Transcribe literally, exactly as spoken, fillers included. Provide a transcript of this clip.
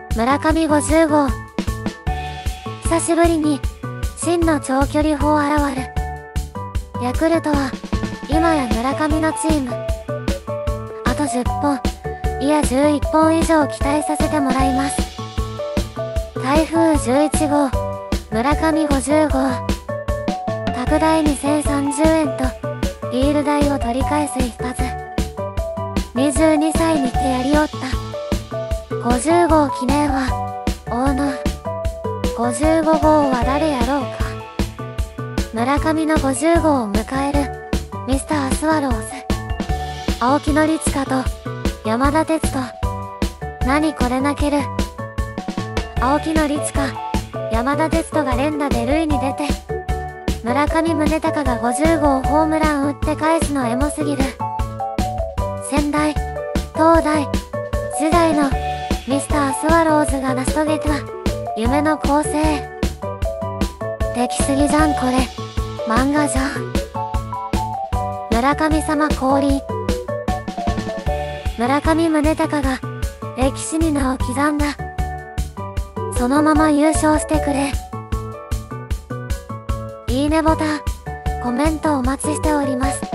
村上ごじゅうごう。久しぶりに真の長距離砲現る。ヤクルトは今や村上のチーム。あとじゅっぽん、いやじゅういっぽん以上期待させてもらいます。台風じゅういちごう、村上ごじゅうごう。特大にせんさんじゅうえんとビール代を取り返す一発。にじゅうにさいにしてやりおった。ごじゅうごう記念は大野。ごじゅうごごうは誰やろうか。村上のごじゅうごうを迎えるミスタースワローズ。青木宣親と山田哲人。何これ泣ける。青木宣親、山田哲人が連打で塁に出て、村上宗隆がごじゅうごうホームラン打って返すのエモすぎる。仙台、東大時代のミスタースワローズが成し遂げた夢の構成。できすぎじゃんこれ、漫画じゃん。村神様降臨。村上宗隆が歴史に名を刻んだ。そのまま優勝してくれ。いいねボタン、コメントお待ちしております。